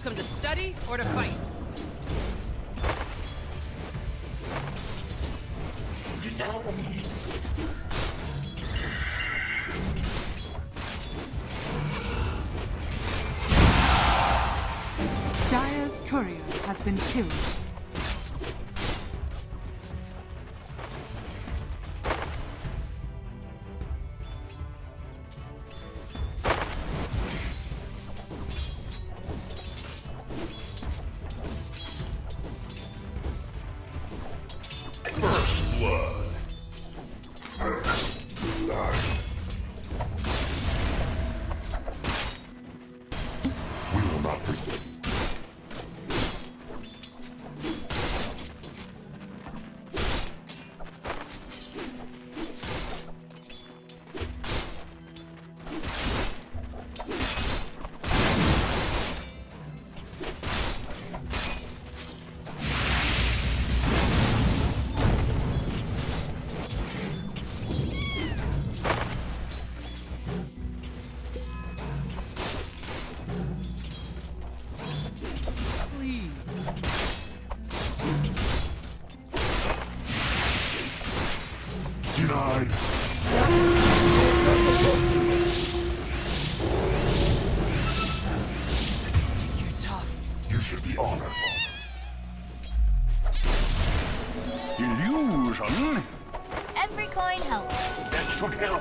come to study or to fight? Dire's courier has been killed. First blood. We will not forget. Denied. You're tough. You should be honored. Illusion? Every coin helps. That should help.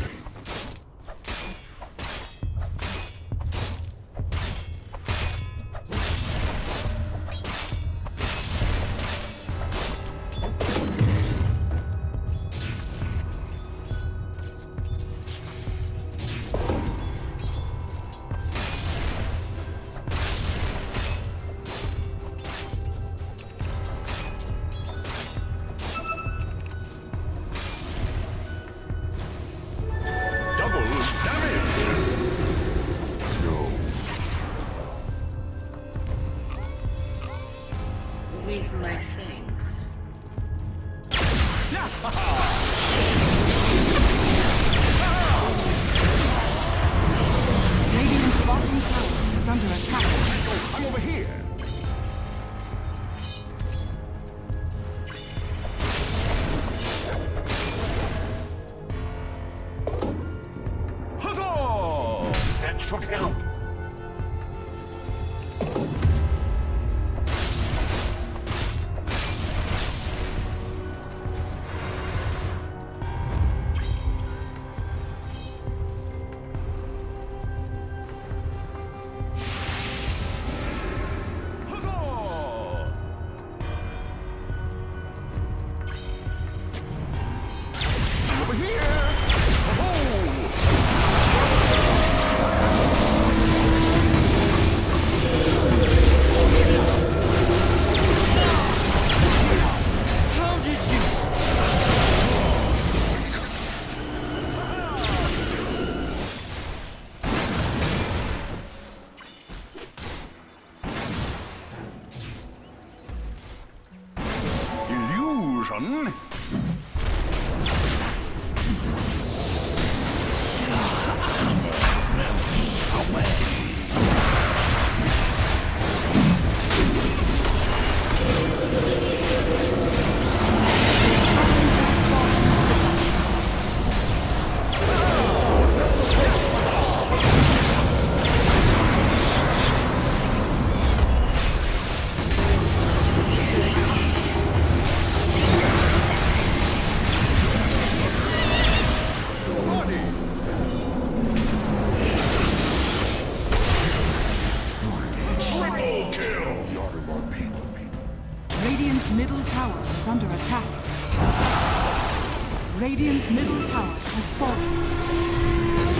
With my thanks. Radiant's bottom tower is under attack. I'm over here. Huzzah! That should help. Over here! Illusion? Radiant's middle tower is under attack. Radiant's middle tower has fallen.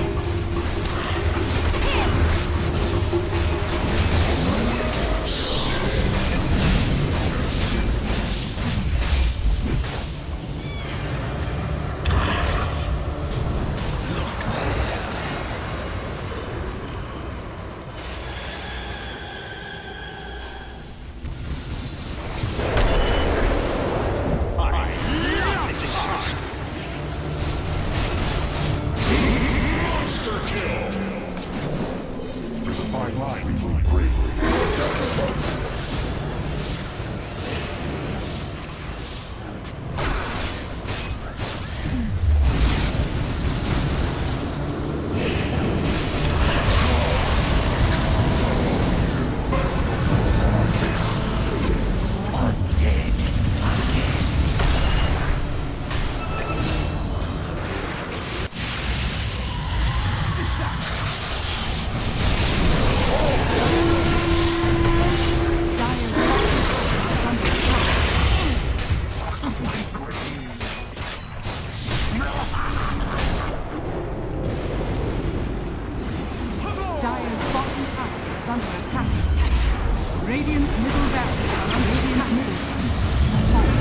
Radiant's middle barracks are under Radiant's middle has fallen.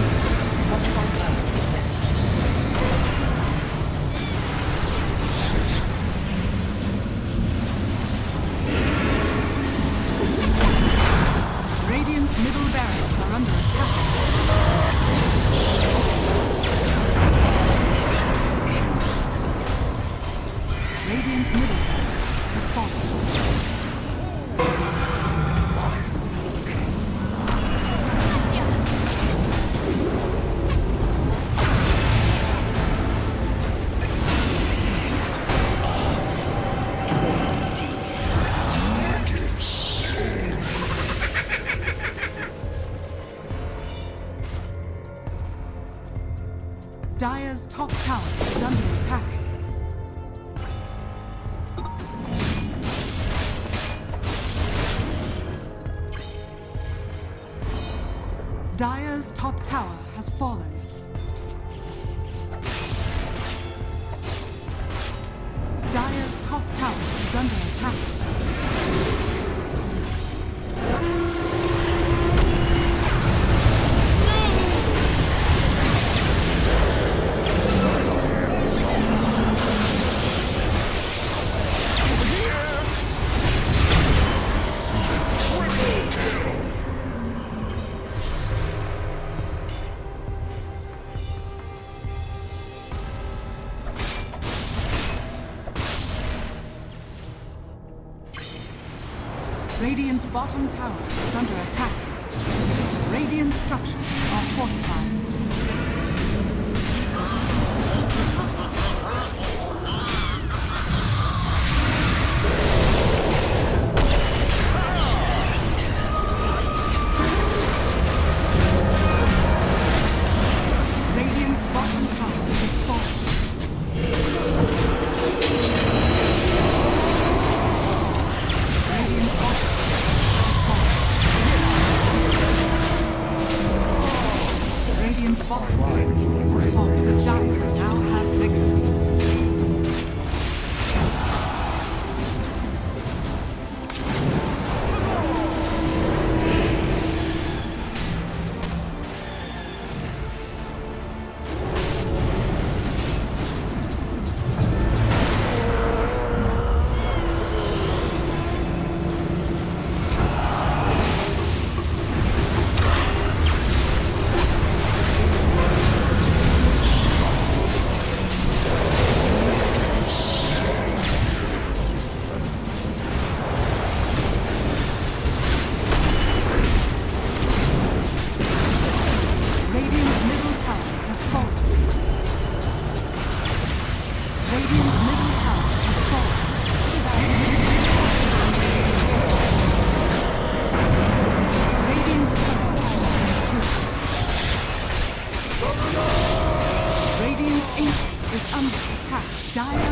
Radiant's middle barracks are under attack. Radiant's middle barracks has fallen. Dire's top tower is under attack. Dire's top tower has fallen. Dire's top tower is under attack. Radiant's bottom tower is under attack. Radiant structures are fortified. Radiant's bottom tower is falling. Radiant's bottom Radiant's bottom barracks has fallen. The Dire now have victories. Radiant's middle tower has fallen. Radiant's middle tower has fallen. Radiant's turret has been killed. Radiant's ancient is under attack. Dire